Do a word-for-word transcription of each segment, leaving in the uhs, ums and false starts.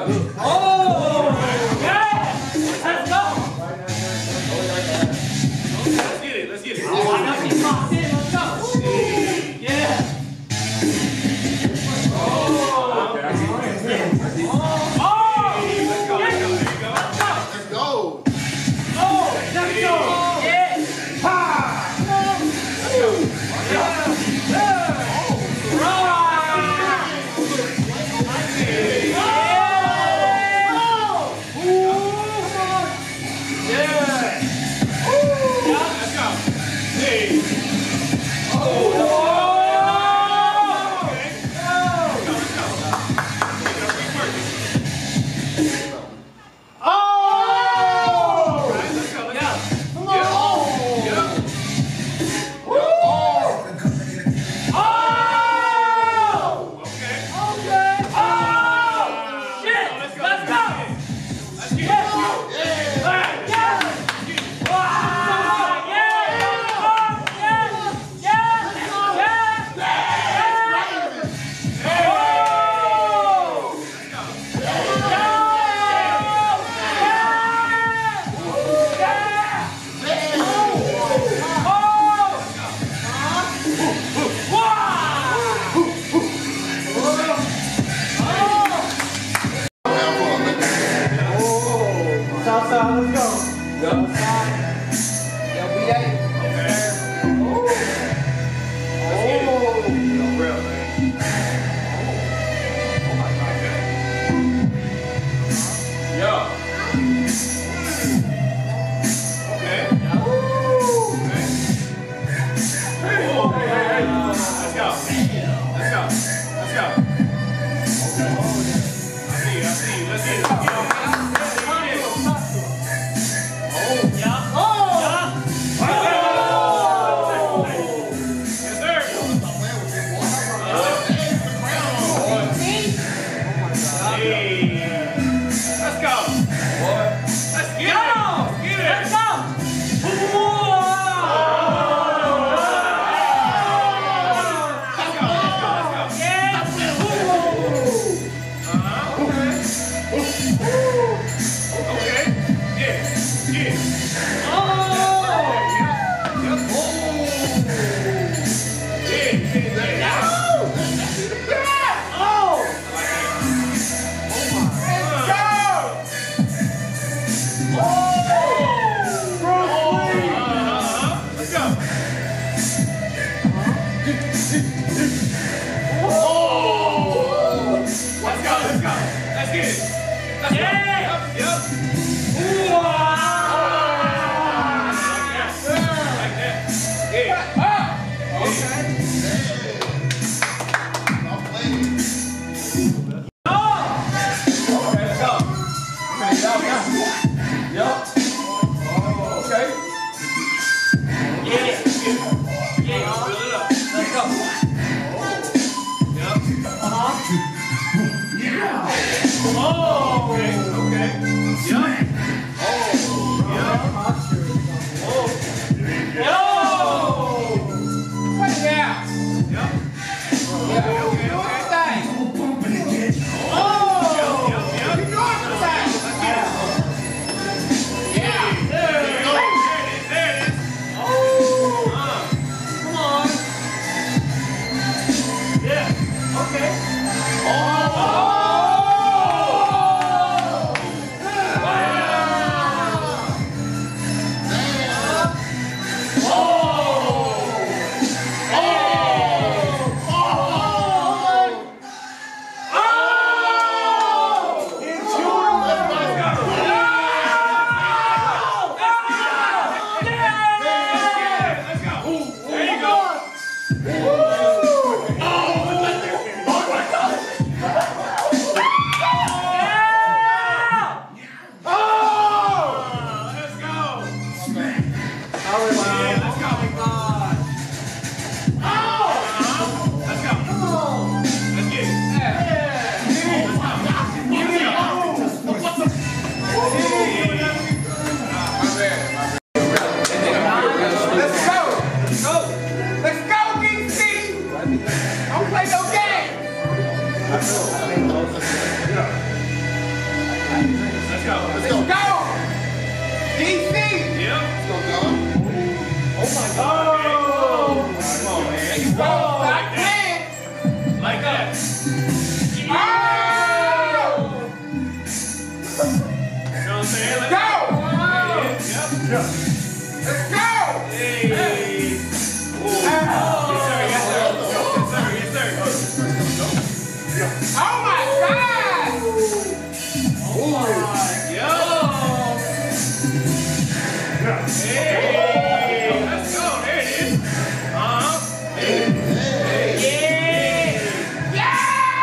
Oh! Yeah! Let's go! Let's get it, let's get it. Oh, I know she's locked in. Let's go! Yeah! Oh! Okay, I see it. I see it. Oh! Let's go, let's go, there you go. Let's go! Let's go. Oh! Let's go! Yeah! Ha! Let's go. Yeah! Yeah! Right! Oh! my God. Oh. Come on, man. There you go. Like that. Like that. Oh. You know what I'm saying? Let's Go. Yep. Let's go. Hey. Oh. Yes, sir. Yes, sir. Yes, sir. Yes, sir. Oh my God. Oh my. Yo. Hey. Let's go. There it is. Uh-huh. Hey. Yeah. Yeah.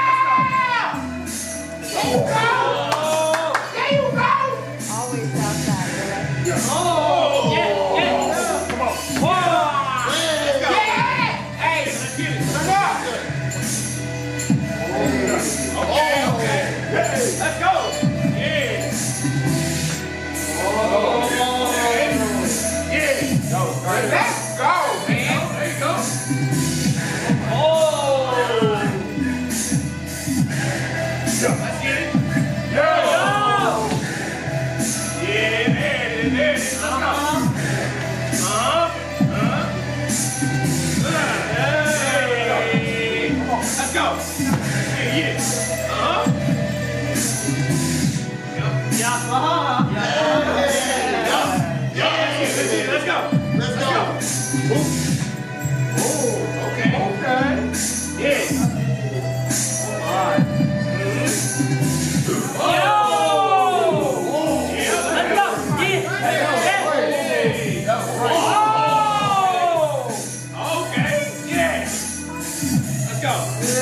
There you go. There you go. Always outside. Oh. Yeah. Yeah. Come on. Whoa. Yeah. Hey. Let's get it. Come on. Okay, okay. Let's go. Yeah. Oh, okay. Yeah. Go. Let's go, man. There you go. Oh. Let's get it. Yo. Yeah, there it is. There it is. Let's go. Uh-huh. Uh-huh. Hey. Let's go. Yeah, yeah. Uh-huh. Yep. Yeah. Uh-huh. Yeah, yeah, let's get it. Let's go. Let's go. Oh, okay. Okay. Yeah. Alright. Oh. Yeah, let's go. Yeah. Hey. Oh. Okay. Yeah. Let's go.